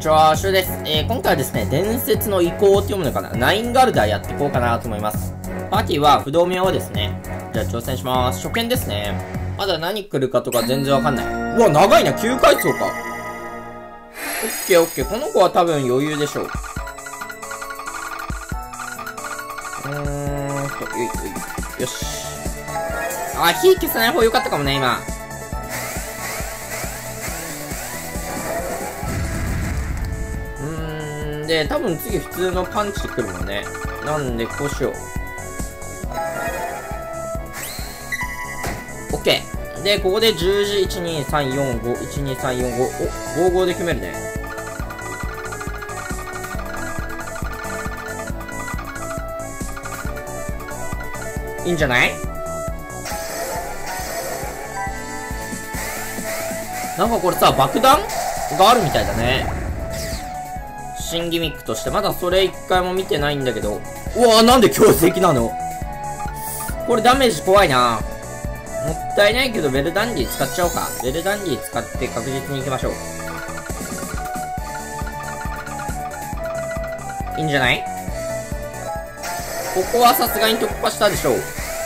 こんにちは、シュウです。今回はですね、伝説の遺構って読むのかな、ナインガルダーやっていこうかなと思います。パーティーは不動明王ですね。じゃあ挑戦します。初見ですね。まだ何来るかとか全然わかんない。うわ、長いな、9階層か。オッケーオッケー、この子は多分余裕でしょう。よし。あ、火消さない方良かったかもね、今。で、多分次普通のパンチ来るもんね。なんで、こうしよう。OK。で、ここで十字、1、2、3、4、5、1、2、3、4、5。お、55で決めるね。いいんじゃない？なんかこれさ、爆弾があるみたいだね。新ギミックとして。まだそれ一回も見てないんだけど。うわぁ、なんで強石なの？これダメージ怖いな。もったいないけど、ベルダンディ使っちゃおうか。ベルダンディ使って確実に行きましょう。いいんじゃない？ここはさすがに突破したでしょう。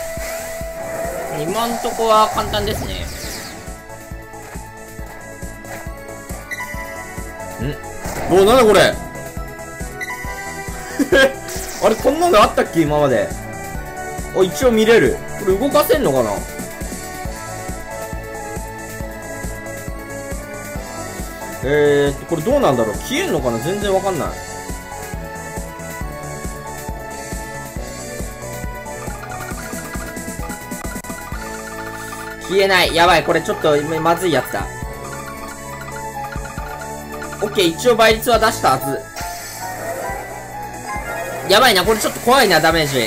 今んとこは簡単ですね。お、なんだこれあれ、こんなのあったっけ今まで。あ、一応見れる。これ動かせんのかな？これどうなんだろう？消えんのかな？全然わかんない。消えない。やばい。これちょっとまずいやつだ。オッケー、一応倍率は出したはず。やばいな、これちょっと怖いな、ダメージ。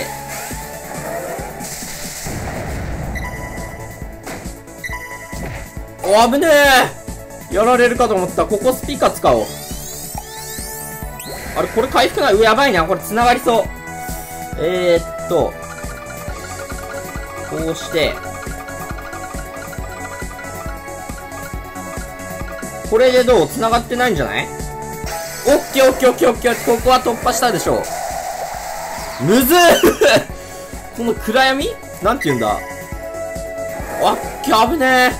お、危ねえ。やられるかと思った。ここスピカ使おう。あれ、これ回復ない。やばいな、これ繋がりそう。こうして。これでどう？繋がってないんじゃない？オッケーオッケーオッケーオッケー。ここは突破したでしょう。むずーこの暗闇なんて言うんだ。あっけ、危ね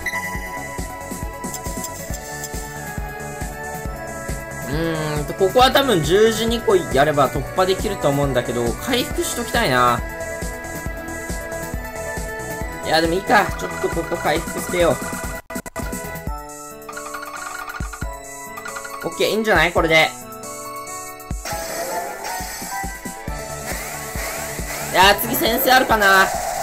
え。ここは多分十字2個やれば突破できると思うんだけど、回復しときたいな。いや、でもいいか。ちょっとここ回復してよ。オッケー、いいんじゃない？これで。いやー、次先生あるかな。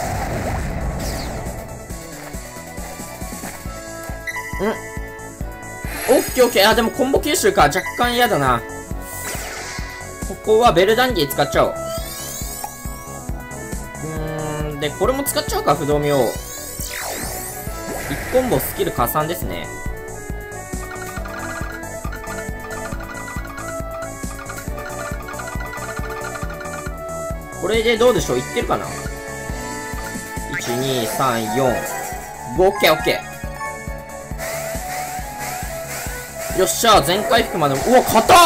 オッケーオッケー。あ、でもコンボ吸収か。若干嫌だな。ここはベルダンディ使っちゃおう。で、これも使っちゃうか、不動明王。1コンボスキル加算ですね。これでどうでしょう？いってるかな？ 1、2、3、4、5、オッケーオッケー。よっしゃ、全回復まで。うわ、硬っ！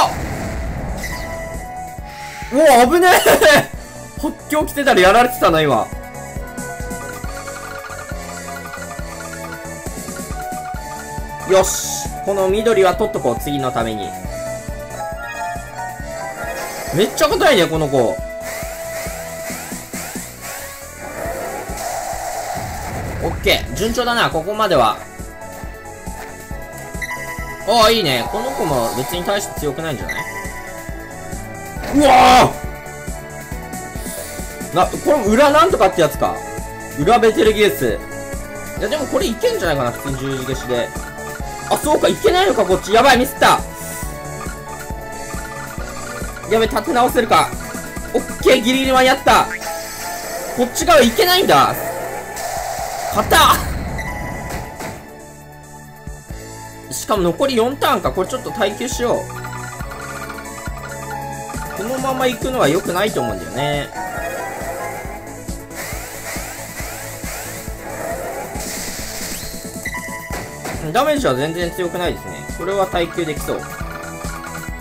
うわ、危ねえ発狂来てたらやられてたな、今。よし。この緑は取っとこう、次のために。めっちゃ硬いね、この子。オッケー。順調だな、ここまでは。ああ、いいね。この子も別に大して強くないんじゃない？うわー！これ裏なんとかってやつか。裏ベテルギウス。いや、でもこれいけんじゃないかな、普通に十字消しで。あ、そうか、いけないのか、こっち。やばい、ミスった。やべ、立て直せるか。オッケー、ギリギリ間に合った。こっち側いけないんだ。硬っ！しかも残り4ターンか。これちょっと耐久しよう。このまま行くのは良くないと思うんだよね。ダメージは全然強くないですね。これは耐久できそう。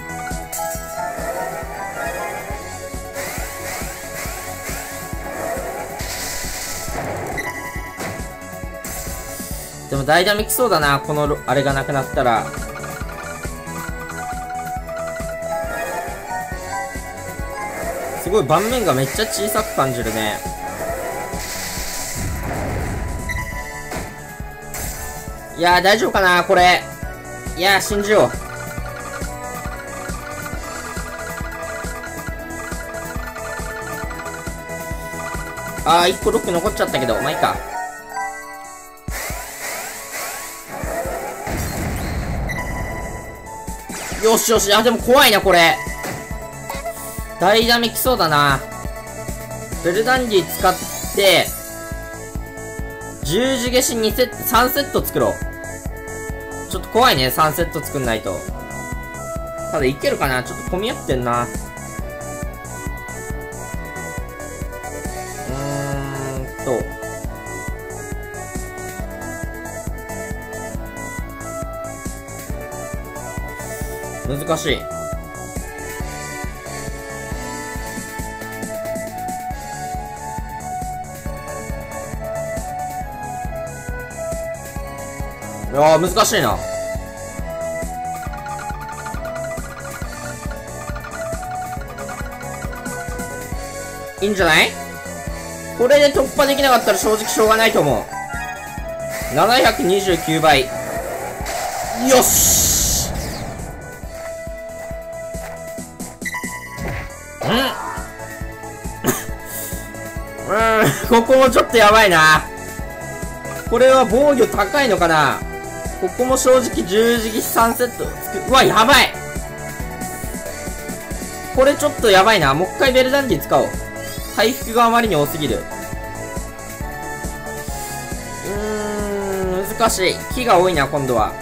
でも代打めきそうだな、この、あれがなくなったら。すごい盤面がめっちゃ小さく感じるね。いやー、大丈夫かなこれ。いやー、信じよう。あー、1個ロック残っちゃったけど、まあいいか。よしよし、あ、でも怖いな、これ。代打めきそうだな。ベルダンディ使って、十字消し2セット、3セット作ろう。ちょっと怖いね、3セット作んないと。ただいけるかな、ちょっと混み合ってんな。難しい。いやー、難しいな。いいんじゃない？これで突破できなかったら正直しょうがないと思う。729倍。よしここもちょっとやばいな。これは防御高いのかな。ここも正直十字消し3セットうわ、やばい。これちょっとやばいな。もう一回ベルダンディ使おう。回復があまりに多すぎる。難しい。木が多いな、今度は。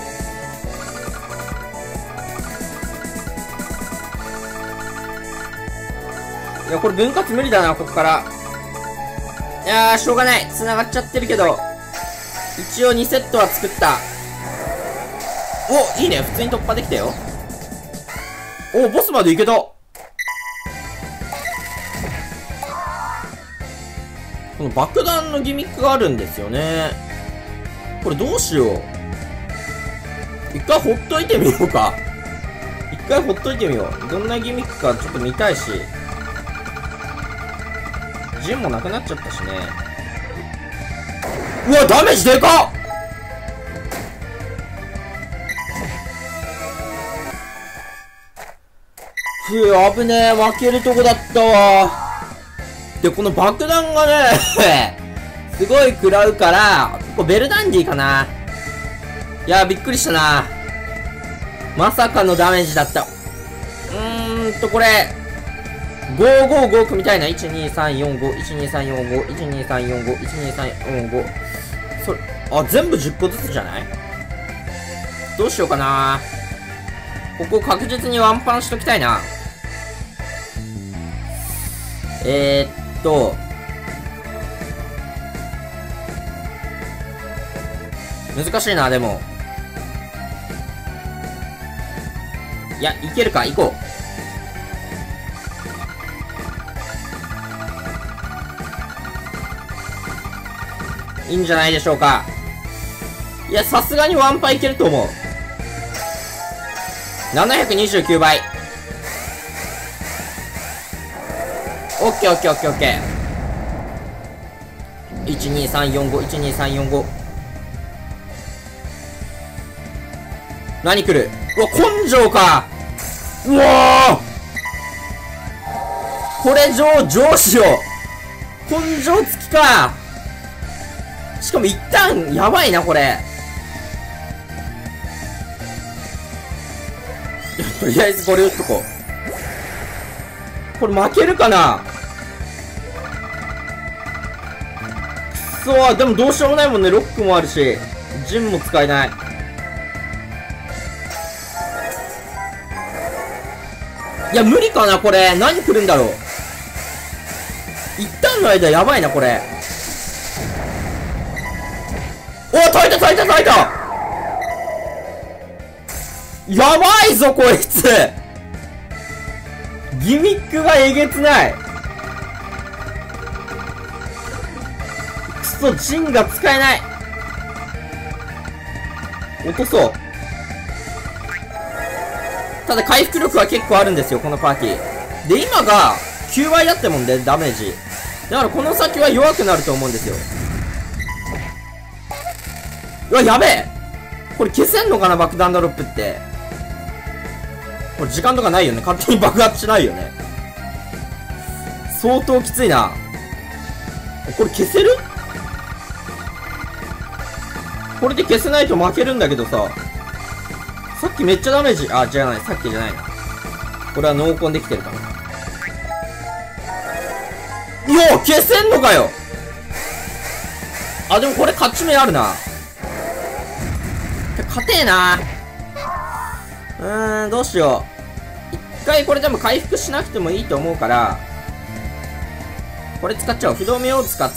いや、これ分割無理だな、ここから。いやー、しょうがない。繋がっちゃってるけど。一応2セットは作った。お、いいね。普通に突破できたよ。お、ボスまでいけた。この爆弾のギミックがあるんですよね。これどうしよう。一回ほっといてみようか。一回ほっといてみよう。どんなギミックかちょっと見たいし。陣もなくなっちゃったしね。うわ、ダメージでかっ。危ねえ、負けるとこだったわ。で、この爆弾がね、すごい食らうから、ここベルダンディかな。いや、びっくりしたな。まさかのダメージだった。これ、555組みたいな。12345、12345、12345、12345。それ、あ、全部10個ずつじゃない？どうしようかな。ここ確実にワンパンしときたいな。難しいな、でも。いや、いけるか、行こう。いいんじゃないでしょうか。いや、さすがにワンパンいけると思う。729倍。オッケーオッケーオッケーオッケー。12345、12345。何来る？うわ、根性か。うわー、これ上司よ。根性付きか。しかも一旦やばいな、これ。とりあえずこれ打っとこう。これ負けるかな。くそー。でもどうしようもないもんね。ロックもあるし、陣も使えない。いや、無理かな、これ。何来るんだろう。一旦の間やばいな、これ。お、耐えた耐えた耐えた。やばいぞ、こいつ。ギミックがえげつない。くそ、陣が使えない。 落とそう。ただ回復力は結構あるんですよ、このパーティー。で、今が9倍だったもんで、ダメージ。だからこの先は弱くなると思うんですよ。うわ、やべえ。これ消せんのかな、爆弾ドロップって。これ時間とかないよね。勝手に爆発しないよね。相当きついな。これ消せる？これで消せないと負けるんだけどさ。さっきめっちゃダメージ、あ、じゃない、さっきじゃないな。これは濃厚できてるかな。よ消せんのかよ。あ、でもこれ勝ち目あるな。勝てえな。どうしよう。一回これでも回復しなくてもいいと思うから、これ使っちゃおう。不動明王使って。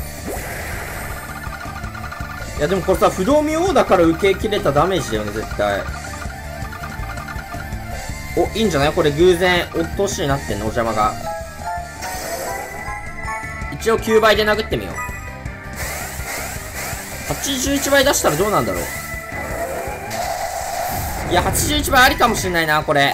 いやでもこれさ、不動明王だから受け切れたダメージだよね、絶対。お、いいんじゃない？これ偶然、おっとしになってんの、お邪魔が。一応9倍で殴ってみよう。81倍出したらどうなんだろう。いや、81倍ありかもしんないな、これ。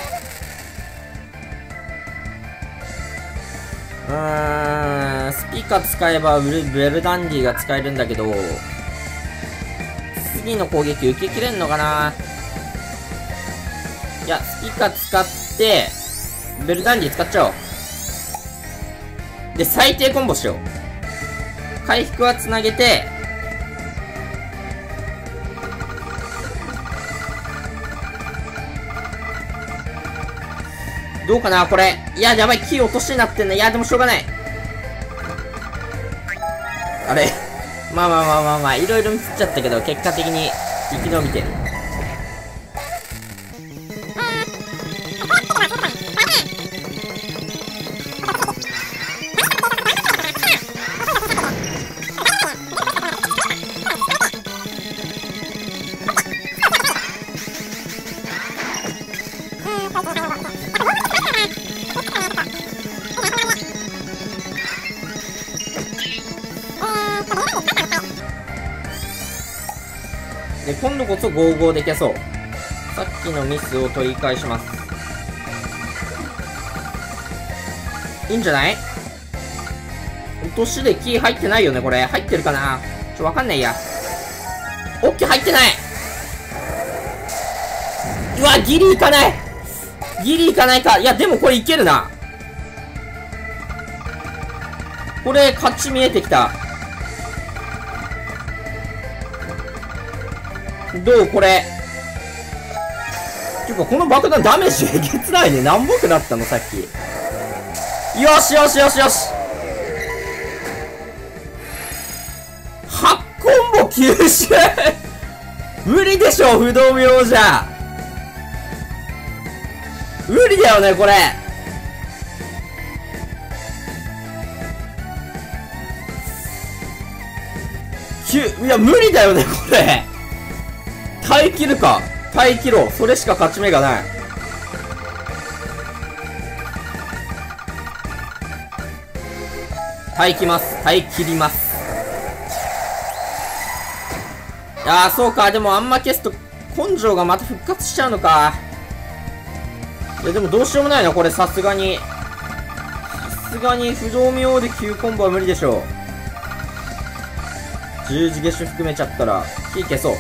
スピカ使えばベルダンディが使えるんだけど、次の攻撃受けきれんのかな。いや、スピカ使って、ベルダンディ使っちゃおう。で、最低コンボしよう。回復はつなげて、どうかなこれ。いや、やばい、キー落としになってんね。いや、でもしょうがない。あれまあ、いろいろミスっちゃったけど、結果的に生き延びてる。で、今度こそ55で消そう。さっきのミスを取り返します。いいんじゃない？落としでキー入ってないよね、これ。入ってるかな？わかんないや。オッケー、入ってない。うわ、ギリいかない。ギリいかないか。いや、でもこれいけるな。これ、勝ち見えてきた。どうこれ。ていうか、この爆弾ダメージえげつないね。何ぼくなったのさっき。よしよしよしよし。8コンボ9周無理でしょ、不動明王じゃ。無理だよね、これ。いや、無理だよね、これ。耐え切るか。耐え切ろう。それしか勝ち目がない。耐えきます。耐え切ります。いやー、そうか。でもあんま消すと根性がまた復活しちゃうのか。いや、でもどうしようもないな、これ。さすがに。さすがに不動明王で9コンボは無理でしょう。十字消し含めちゃったら、火消そう。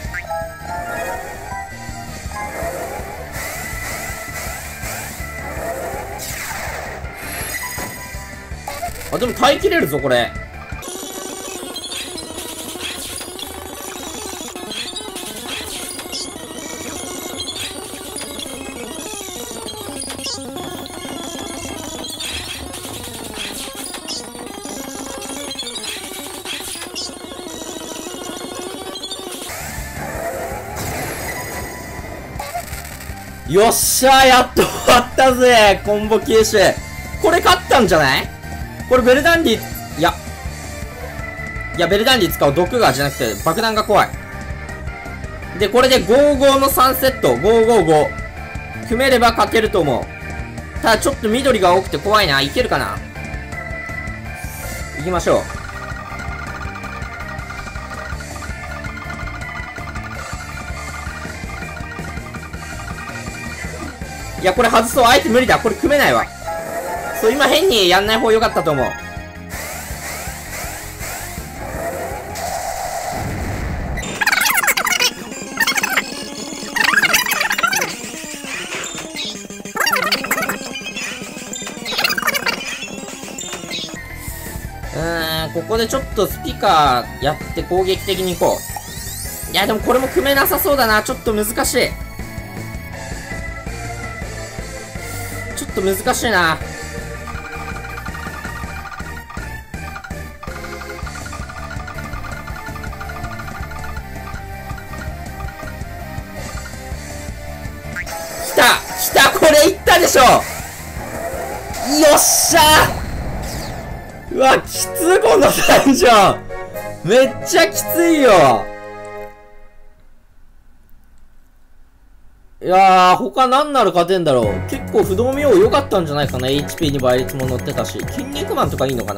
あ、でも耐えきれるぞ、これ。よっしゃー、やっと終わったぜ、コンボ9種。これ勝ったんじゃない？これベルダンディ、いや、ベルダンディ使う。毒がじゃなくて、爆弾が怖い。で、これで55の3セット、555。組めれば勝てると思う。ただちょっと緑が多くて怖いな。いけるかな？行きましょう。 いや、これ外そう。あえて無理だ。これ組めないわ。そう、今変にやんない方が良かったと思う。ここでちょっとスピカーやって攻撃的にいこう。いや、でもこれも組めなさそうだな。ちょっと難しい。ちょっと難しいな。来たこれいったでしょ。よっしゃー。うわ、きつこのダンジョン。めっちゃきついよ。いやー、他何なら勝てんだろう。結構不動明王良かったんじゃないかな。HP に倍率も乗ってたし。筋肉マンとかいいのかな。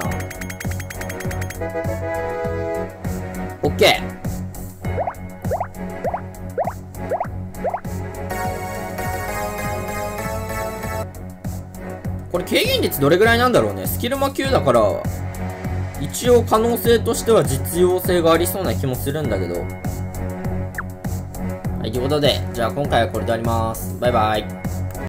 オッケー。これ軽減率どれぐらいなんだろうね。スキル魔級だから、一応可能性としては実用性がありそうな気もするんだけど。はい、ということで、じゃあ今回はこれであります。バイバイ。